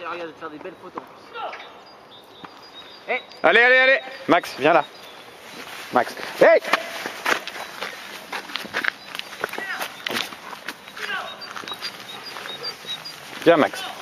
Tiens, regarde, de faire des belles photos. Hey. Allez, allez, allez. Max, viens là. Max. Hey. Viens Max.